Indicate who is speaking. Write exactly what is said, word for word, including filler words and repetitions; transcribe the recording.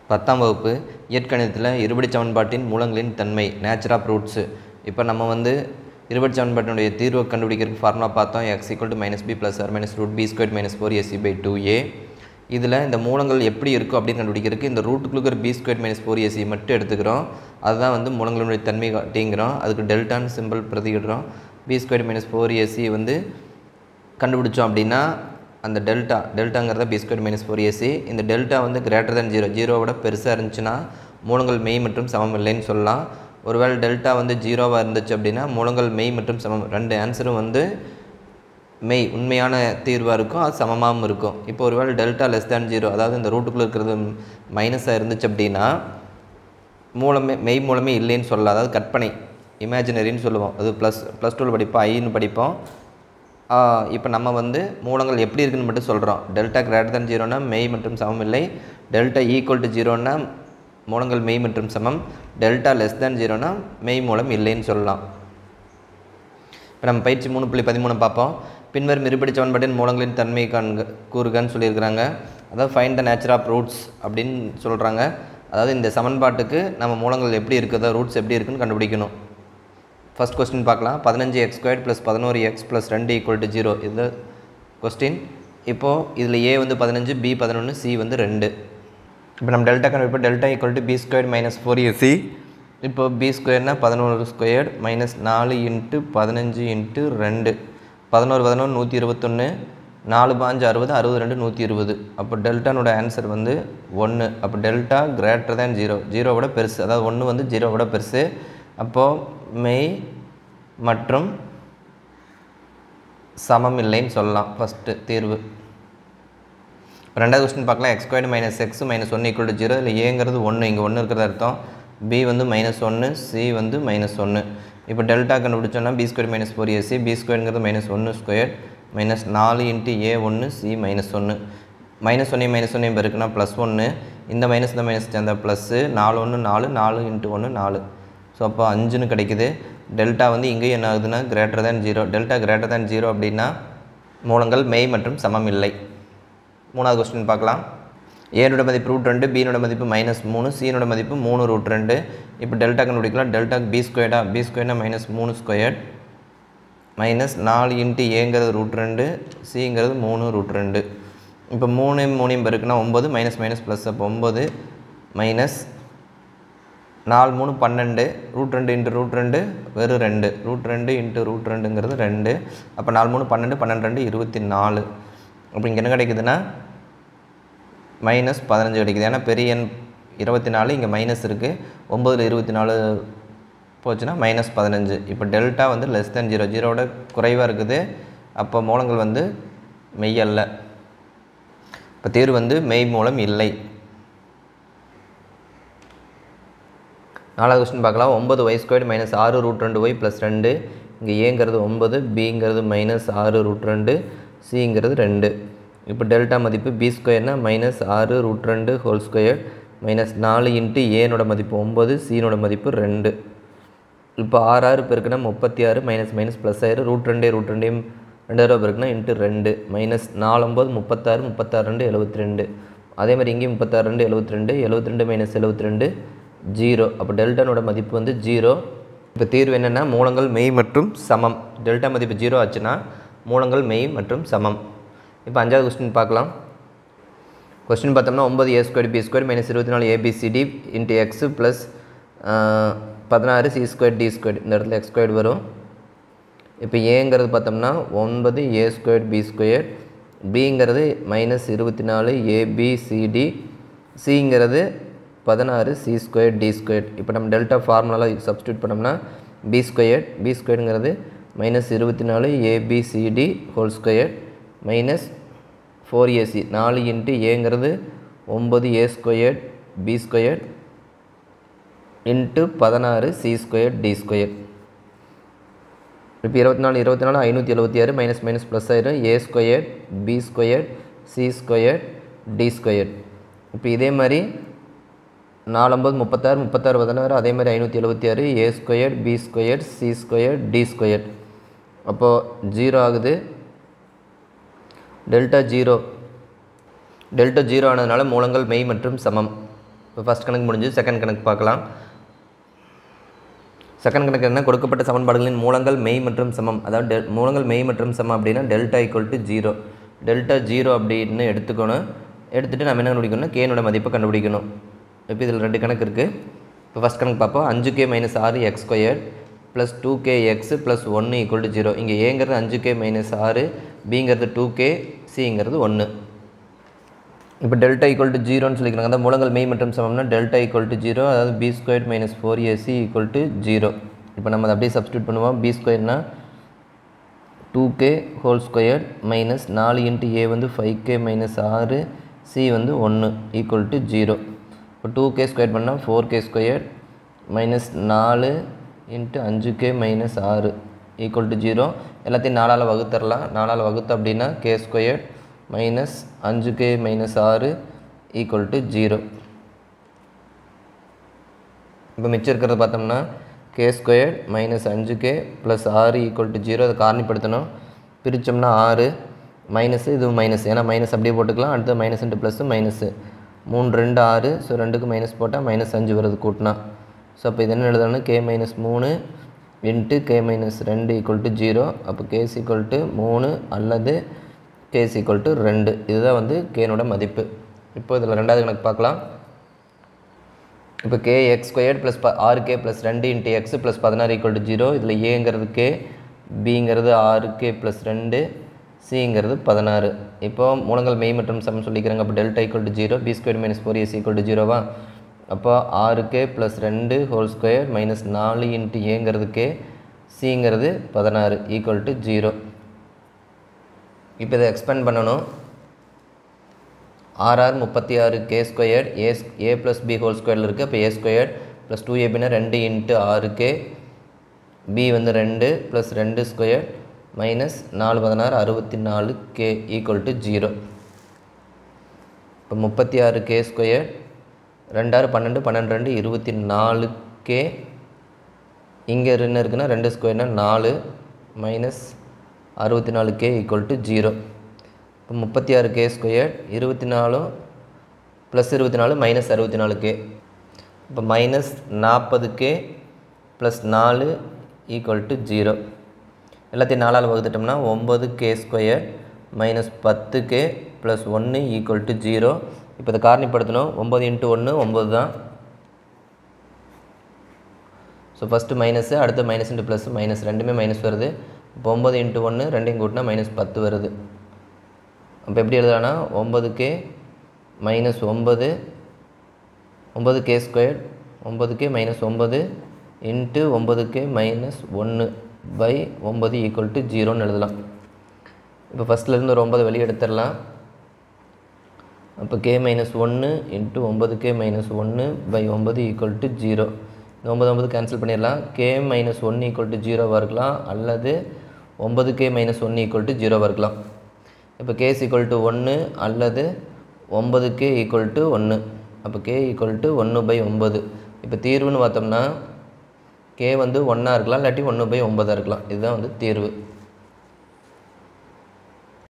Speaker 1: பத்தாம் வகுப்பு இயற்கணிதத்தில் இருபடி சமன்பாட்டின் மூலங்களின் தன்மை நேச்சர் ஆஃப் ரூட்ஸு. இப்போ நம்ம வந்து இருபடி சமன்பாட்டினுடைய தீர்வை கண்டுபிடிக்கிறதுக்கு ஃபார்முலா பார்த்தோம். X equal to minus B plus or minus root B square minus four AC by two A. இதில் இந்த மூலங்கள் எப்படி இருக்கும் அப்படின்னு கண்டுபிடிக்கிறதுக்கு இந்த ரூட்டுக்குள்ள இருக்கிற B square minus four AC மட்டும் எடுத்துக்கிறோம். அதுதான் வந்து மூலங்களுடைய தன்மை காட்டிங்கிறோம். அதுக்கு டெல்டான்னு சிம்பிள் பிரதிக்கிடுறோம். B square minus four AC வந்து கண்டுபிடிச்சோம் அப்படின்னா அந்த டெல்டா டெல்டாங்கிறத B square minus four AC. இந்த டெல்டா வந்து கிரேட்டர் தேன் ஜீரோ ஜீரோவோட பெருசாக இருந்துச்சுன்னா மூலங்கள் மெய் மற்றும் சமம் இல்லைன்னு சொல்லலாம். ஒருவேளை டெல்டா வந்து ஜீரோவாக இருந்துச்சு அப்படின்னா மூலங்கள் மெய் மற்றும் சமம், ரெண்டு ஆன்சரும் வந்து மெய் உண்மையான தீர்வாக இருக்கும், அது சமமாகவும் இருக்கும். இப்போ ஒருவேளை டெல்டா லெஸ் தேன் ஜீரோ, அதாவது இந்த ரூட்டுக்குள்ளே இருக்கிறது மைனஸாக இருந்துச்சு அப்படின்னா மூலமே மெய் மூலமே இல்லைன்னு சொல்லலாம். அதாவது கற்பனை, இமேஜினரின்னு சொல்லுவோம். அது ப்ளஸ் ப்ளஸ் டூவில் படிப்போம், ஐன்னு படிப்போம். இப்போ நம்ம வந்து மூலங்கள் எப்படி இருக்குன்னு மட்டும் சொல்கிறோம். டெல்டா கிரேட்டர் தேன் ஜீரோனா மெய் மற்றும் சமம் இல்லை. டெல்டா ஈக்குவல் டு ஜீரோனா மூலங்கள் மெய் மற்றும் சமம். டெல்டா லெஸ் தேன் ஜீரோனா மெய் மூலம் இல்லைன்னு சொல்லலாம். இப்போ நம்ம பயிற்சி மூணு புள்ளி பதிமூணு பார்ப்போம். பின்வரும் இருபடி சமன்பாட்டின் மூலங்களின் தன்மை காண்க கூறுகன்னு சொல்லியிருக்கிறாங்க. அதாவது find the nature of roots அப்படின்னு சொல்கிறாங்க. அதாவது இந்த சமன்பாட்டுக்கு நம்ம மூலங்கள் எப்படி இருக்குதோ, ரூட்ஸ் எப்படி இருக்குன்னு கண்டுபிடிக்கணும். ஃபஸ்ட் கொஸ்டின் பார்க்கலாம். பதினஞ்சு எக்ஸ் ஸ்கொயர் ப்ளஸ் பதினோரு எக்ஸ் ப்ளஸ் ரெண்டு ஈக்குவல் டு ஜீரோ, இது கொஸ்டின். இப்போது இதில் ஏ வந்து பதினஞ்சு, பி பதினொன்று, சி வந்து ரெண்டு. இப்போ நம்ம டெல்டா கண்டுபிடிப்போம். Delta equal to B square minus four AC. இப்போ பி ஸ்கொயர்னால் பதினோரு ஸ்கொயர் மைனஸ் நாலு இன்ட்டு பதினஞ்சு இன்ட்டு ரெண்டு. பதினோரு பதினொன்று நூற்றி இருபத்தொன்று, நாலு பாஞ்சு அறுபது, அறுபது ரெண்டு நூற்றி இருபது. அப்போ டெல்டானோட ஆன்சர் வந்து ஒன்று. அப்போ டெல்டா கிரேட்டர் தேன் ஜீரோ, ஜீரோவோட பெருசு, அதாவது ஒன்று வந்து ஜீரோவோட பெருசு. அப்போது மெய் மற்றும் சமம் இல்லைன்னு சொல்லலாம். ஃபஸ்ட்டு தீர்வு. ரெண்டாவது கொஸ்டின் பார்க்கலாம். X square minus X minus ஒன்று ஈக்குவல் டு ஜீரோ. இல்லை ஏங்கிறது ஒன்று, இங்கே ஒன்று இருக்கிறது அர்த்தம். பி வந்து மைனஸ் ஒன்று, சி வந்து மைனஸ் ஒன்று. இப்போ டெல்டா கண்டுபிடிச்சோன்னா B square minus four AC. B ஸ்கொயருங்கிறது மைனஸ் ஒன்று ஸ்கொயர் மைனஸ் நாலு இன்ட்டு ஏ ஒன்று, சி மைனஸ் ஒன்று. மைனஸ் ஒன்று மைனஸ் ஒன்று இப்போ இருக்குன்னா ப்ளஸ் ஒன்று. இந்த மைனஸ் இந்த மைனஸ் சேர்ந்த ப்ளஸ்ஸு. நாலு ஒன்று நாலு, நாலு இன்ட்டு ஒன்று நாலு. ஸோ அப்போ அஞ்சுன்னு கிடைக்குது. டெல்டா வந்து இங்கே என்ன ஆகுதுன்னா greater than zero. Delta greater than zero அப்படின்னா மூலங்கள் மெய் மற்றும் சமம் இல்லை. மூணாவது கொஸ்டின் பார்க்கலாம். ஏனோட மதிப்பு ரூட் ரெண்டு, பினோட மதிப்பு மைனஸ் மூணு, சீனோட மதிப்பு மூணு ரூட் ரெண்டு. இப்போ டெல்டா கண்டுபிடிக்கலாம். டெல்டா பி ஸ்கொயர்டா, பி ஸ்கொயர்னா மைனஸ் மூணு ஸ்கொயர் மைனஸ் நாலு இன்ட்டு ஏங்கிறது ரூட் ரெண்டு, சிங்கிறது மூணு ரூட் ரெண்டு. இப்போ மூணு மூணையும் பெருக்குன்னா ஒம்பது, மைனஸ் மைனஸ் ப்ளஸ். அப்போ ஒம்பது மைனஸ் நாலு மூணு பன்னெண்டு, ரூட் ரெண்டு இன்ட்டு ரூட் ரெண்டு வெறும் ரெண்டு, ரூட் ரெண்டு இன்ட்டு ரூட் ரெண்டுங்கிறது ரெண்டு. அப்போ நாலு மூணு பன்னெண்டு, பன்னெண்டு ரெண்டு இருபத்தி நாலு. அப்போ இங்கே என்ன கிடைக்குதுன்னா மைனஸ் பதினஞ்சு கிடைக்குது. ஏன்னா பெரிய எண் இருபத்தி நாலு, இங்கே மைனஸ் இருக்குது. ஒம்பதில் இருபத்தி நாலு போச்சுன்னா மைனஸ் பதினஞ்சு. இப்போ டெல்டா வந்து லெஸ் தேன் ஜீரோ, ஜீரோவோட குறைவாக இருக்குது. அப்போ மூலங்கள் வந்து மெய் அல்ல. இப்போ தீர்வு வந்து மெய் மூலம் இல்லை. நாலாவது கொஸ்டின் பார்க்கலாம். ஒம்பது ஒய் ஸ்கொயர் மைனஸ் ஆறு ரூட் ரெண்டு ஒய் ப்ளஸ் ரெண்டு. இங்கே ஏங்கிறது ஒம்பது, பிங்கிறது மைனஸ் ஆறு ரூட் ரெண்டு, சிங்கிறது ரெண்டு. இப்போ டெல்டா மதிப்பு பி ஸ்கொயர்னால் மைனஸ் ஆறு ரூட் ரெண்டு ஹோல் ஸ்கொயர் மைனஸ் நாலு இன்ட்டு ஏனோட மதிப்பு ஒம்பது, சீனோட மதிப்பு ரெண்டு. இப்போ ஆறு ஆறு பெருக்குன்னா முப்பத்தி ஆறு, மைனஸ் மைனஸ் ப்ளஸ் ஆயிரு. ரூட் ரெண்டே ரூட் ரெண்டையும் ரெண்டாயிரம் பெருக்குன்னா இன்ட்டு ரெண்டு மைனஸ் நாலு ஒம்பது முப்பத்தாறு, முப்பத்தாறு ரெண்டு எழுபத்தி ரெண்டு. அதே மாதிரி இங்கேயும் முப்பத்தாறு ரெண்டு எழுபத்தி ரெண்டு, எழுபத்தி ரெண்டு மைனஸ் எழுபத்தி ரெண்டு ஜீரோ. அப்போ டெல்டானோட மதிப்பு வந்து ஜீரோ. இப்போ தீர்வு என்னென்னா மூலங்கள் மெய் மற்றும் சமம். டெல்டா மதிப்பு ஜீரோ ஆச்சுன்னா மூலங்கள் மெய் மற்றும் சமம். இப்போ அஞ்சாவது கொஸ்டின் பார்க்கலாம். கொஸ்டின் பார்த்தோம்னா ஒம்பது A square B square minus இருபத்தி நாலு ஏபிசிடி இன்ட்டு எக்ஸு ப்ளஸ் பதினாறு சி ஸ்கொயர் டி ஸ்கொயர். இந்த இடத்துல எக்ஸ் ஸ்கொயர் வரும். இப்போ ஏங்கிறது பார்த்தோம்னா ஒன்பது ஏ ஸ்கொயர் பி ஸ்கொயர், பிங்கிறது மைனஸ் இருபத்தி நாலு ஏபிசிடி, சிங்கிறது பதினாறு சி ஸ்கொயர் டி ஸ்கொயர். இப்போ நம்ம டெல்டா ஃபார்முலாவில் சப்ஸ்டியூட் பண்ணோம்னா பி ஸ்கொயர், பி ஸ்கொயருங்கிறது மைனஸ் இருபத்தி நாலு ABCD whole square minus four AC, நாலு இன்ட்டு ஏங்கிறது ஒம்பது A square B square into பதினாறு சி ஸ்கொயர் டி ஸ்கொயர். இப்போ இருபத்தி நாலு இருபத்தி நாலு ஐநூற்றி எழுபத்தி ஆறு, மைனஸ் மைனஸ் ப்ளஸ் ஆயிரும். A square B square C square D square. இப்போ இதே மாதிரி நாலொம்பது முப்பத்தாறு, முப்பத்தாறு பதினாறு, அதே மாதிரி ஐநூற்றி எழுபத்தி ஆறு, A square B square C square D square. அப்போது ஜீரோ ஆகுது. டெல்டா ஜீரோ, டெல்டா ஜீரோ ஆனதுனால மூலங்கள் மெய் மற்றும் சமம். இப்போ ஃபஸ்ட் கணக்கு முடிஞ்சு செகண்ட் கணக்கு பார்க்கலாம். செகண்ட் கணக்கு என்ன, கொடுக்கப்பட்ட சமன்பாடுகளின் மூலங்கள் மெய் மற்றும் சமம். அதாவது டெல் மூலங்கள் மெய் மற்றும் சமம் அப்படின்னா delta equal to zero. Delta zero அப்படின்னு எடுத்துக்கணும். எடுத்துகிட்டு நம்ம என்ன கண்டுபிடிக்கணும், கேனோட மதிப்பை கண்டுபிடிக்கணும். இப்போ இதில் ரெண்டு கணக்கு இருக்குது. இப்போ ஃபஸ்ட் கணக்கு பார்ப்போம். அஞ்சு கே மைனஸ் ஆறு X square plus two K X plus ஒன்று ஈக்குவல் டு ஜீரோ. இங்கே ஏங்கிறது அஞ்சு கே மைனஸ் ஆறு, பிங்கிறது டூ கே, சிங்கிறது ஒன்று. இப்போ டெல்டா ஈக்குவல் டு ஜீரோன்னு சொல்லிக்கிறாங்க. அந்த மூலங்கள் மெய் மற்றும் சமம்னா டெல்டா ஈக்குவல் டு ஜீரோ, அதாவது B square minus four AC equal to zero. இப்போ நம்ம அதை அப்படியே சப்ஸ்டியூட் பண்ணுவோம். பி ஸ்கொயர்னா two K whole square minus நாலு இன்ட்டு ஏ வந்து ஃபைவ் கே மைனஸ் ஆறு, சி வந்து ஒன்று ஈக்குவல் டு ஜீரோ. இப்போ டூ கே ஸ்கொயர் பண்ணால் ஃபோர் கே ஸ்கொயர் மைனஸ் நாலு இன்ட்டு அஞ்சு கே மைனஸ் ஆறு ஈக்குவல் டு ஜீரோ. எல்லாத்தையும் நாலால் வகுத்தரலாம். நாலால் வகுத்து அப்படின்னா கே ஸ்கொயர் மைனஸ் அஞ்சு கே மைனஸ் ஆறு ஈக்குவல் டு ஜீரோ. இப்போ மிச்சம் இருக்கிறத பார்த்தோம்னா கே ஸ்கொயர் மைனஸ் அஞ்சு கே ப்ளஸ் ஆறு ஈக்குவல் டு ஜீரோ. அதை காரணிப்படுத்தணும். பிரித்தோம்னா ஆறு மைனஸு, இது மைனஸ், ஏன்னா மைனஸ் அப்படியே போட்டுக்கலாம். அடுத்து மைனஸ் இன்ட்டு ப்ளஸ்ஸு மைனஸு, மூணு ரெண்டு ஆறு. ஸோ ரெண்டுக்கு மைனஸ் போட்டால் மைனஸ் அஞ்சு வருது கூட்டினா. ஸோ அப்போ இது என்ன எழுதணும், கே மைனஸ் மூணு இன்ட்டு கே மைனஸ் ரெண்டு ஈக்குவல் டு ஜீரோ. அப்போ கேஸ் ஈக்குவல் டு மூணு அல்லது கேஸ் ஈக்குவல் டு ரெண்டு. இதுதான் வந்து கேனோட மதிப்பு. இப்போ இதில் ரெண்டாவது கணக்கு பார்க்கலாம். இப்போ கே எக்ஸ் ஸ்கொயர் ப்ளஸ் ப ஆறு கே ப்ளஸ் ரெண்டு இன்ட்டு எக்ஸ் ப்ளஸ் பதினாறு ஈக்குவல் டு ஜீரோ. இதில் ஏங்கிறது கே, பிங்கிறது ஆறு கே ப்ளஸ் ரெண்டு, சிங்கிறது பதினாறு. இப்போ மூலங்கள் மெய் மற்றும் சமம் சொல்லிக்கிறாங்க. அப்போ delta equal to zero, B square minus four AC equal to ஜீரோவா. அப்போ ஆறு கே ப்ளஸ் ரெண்டு ஹோல் ஸ்கொயர் மைனஸ் நாலு இன்ட்டு ஏங்கிறது கே, சிங்கிறது பதினாறு ஈக்குவல் டு ஜீரோ. இப்போ இதை எக்ஸ்பேண்ட் பண்ணணும். ஆர்ஆர் முப்பத்தி ஆறு K square A A plus B whole ஸ்கொயரில் இருக்குது. அப்போ ஏ ஸ்கொயர் ப்ளஸ் டூ ஏபின்னா ரெண்டு இன்ட்டு ஆறு கே, பி வந்து ரெண்டு ப்ளஸ் ரெண்டு ஸ்கொயர் மைனஸ் நாலு பதினாறு அறுபத்தி நாலு கே ஈக்குவல் டு ஜீரோ. இப்போ முப்பத்தி ஆறு கே ஸ்கொயர் ரெண்டாறு பன்னெண்டு பன்னெண்டு ரெண்டு இருபத்தி நாலு கே, இங்கே என்ன இருக்குன்னா ரெண்டு ஸ்கொயர்னால் நாலு மைனஸ் அறுபத்தி நாலு கே ஈக்குவல் டு ஜீரோ. இப்போ முப்பத்தி ஆறு கே ஸ்கொயர் இருபத்தி நாலும் ப்ளஸ் இருபத்தி நாலு மைனஸ் அறுபத்தி நாலு கே. இப்போ மைனஸ் நாற்பது கே ப்ளஸ் நாலு ஈக்குவல் டு ஜீரோ. எல்லாத்தையும் நாலால் வகுத்துட்டோம்னா ஒம்பது கே ஸ்கொயர் மைனஸ் பத்து கே ப்ளஸ் ஒன்று ஈக்குவல் டு ஜீரோ. இப்போ இதை காரணிப்படுத்தணும். ஒம்பது இன்ட்டு ஒன்று ஒம்பது தான். ஸோ ஃபஸ்ட்டு மைனஸு, அடுத்து மைனஸ் இன்ட்டு ப்ளஸ் மைனஸ், ரெண்டுமே மைனஸ் வருது. இப்போ ஒம்பது இன்ட்டு ஒன்று ரெண்டையும் கூட்டினா மைனஸ் பத்து வருது. அப்போ எப்படி எழுதலாம்னா ஒம்பது கே மைனஸ் ஒம்பது, ஒம்பது கே ஸ்கொயர் ஒம்பது கே மைனஸ் ஒம்பது இன்ட்டு ஒம்பது கே மைனஸ் ஒன்று பை ஒம்பது ஈக்குவல் டு ஜீரோன்னு எழுதலாம். இப்போ ஃபஸ்ட்லேருந்து ஒரு ஒம்பது வெளியே எடுத்துடலாம். அப்போ கே மைனஸ் ஒன்று இன்ட்டு ஒம்பது கே மைனஸ் ஒன்று பை ஒம்பது ஈக்குவல் டு ஜீரோ. இந்த ஒம்பது ஒம்பது கேன்சல் பண்ணிடலாம். கே மைனஸ் ஒன்று ஈக்குவல் டு ஜீரோவாக இருக்கலாம், அல்லது ஒம்பது கே மைனஸ் ஒன்று ஈக்குவல் டு ஜீரோவாக இருக்கலாம். இப்போ கேஸ் ஈக்குவல் டு ஒன்று அல்லது ஒம்பது கே ஈக்குவல் டு ஒன்று. அப்போ கே ஈக்குவல் டு ஒன்று பை ஒம்பது. இப்போ தீர்வுன்னு பார்த்தோம்னா கே வந்து ஒன்றா இருக்கலாம், இல்லாட்டி ஒன்று பை ஒம்பதாக இருக்கலாம். இதுதான் வந்து தீர்வு.